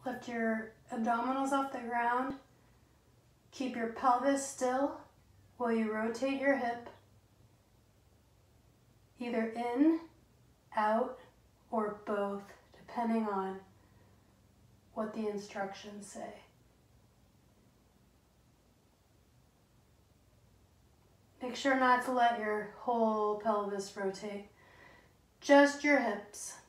Lift your abdominals off the ground. Keep your pelvis still while you rotate your hip, either in, out, or both, depending on what the instructions say. Make sure not to let your whole pelvis rotate, just your hips.